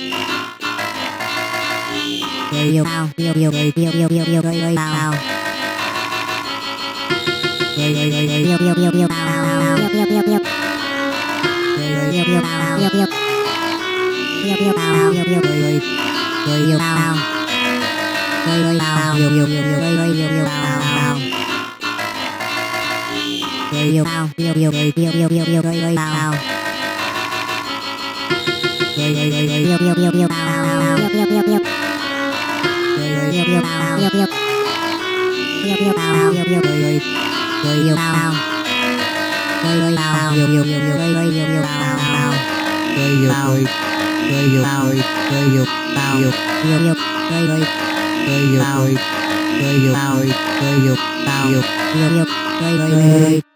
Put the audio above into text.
yêu tao yêu yêu yêu yêu yêu yêu yêu yêu tao yêu yêu yêu yêu yêu tao yêu yêu yêu yêu yêu yêu tao yêu yêu yêu tao yêu yêu yêu tao yêu tao yêu yêu yêu tao yêu tao yêu yêu yêu tao yêu yêu yêu tao yêu yêu yêu yêu tao yêu yêu yêu tao yêu yêu yêu tao yêu yêu yêu tao yêu tao yêu tao yêu tao yêu yêu tao yêu tao yêu tao yêu yêu